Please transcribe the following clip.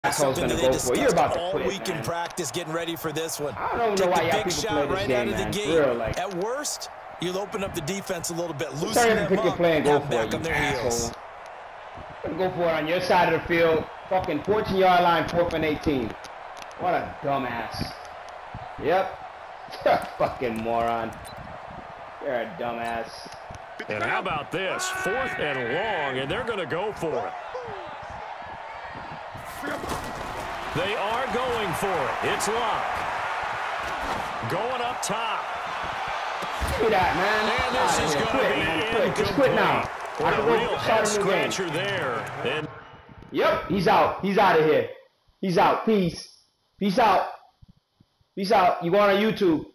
Something that they discussed all week in practice, getting ready for this one. I don't know why y'all people play this game, man. Real, like, at worst, you'll open up the defense a little bit, loosen turn them pick up, your play and go for back it, on their heels. Go for it on your side of the field. Fucking 14-yard line, 4th and 18. What a dumbass. Yep. Fucking moron. You're a dumbass. And how about this? 4th and long, and they're going to go for it. They are going for it. It's locked. Going up top. Do that, man. And this is going to be incomplete. Just quit now. What a real head-scratcher there. And yep, he's out. He's out of here. He's out. Peace. Peace out. Peace out. You going on YouTube.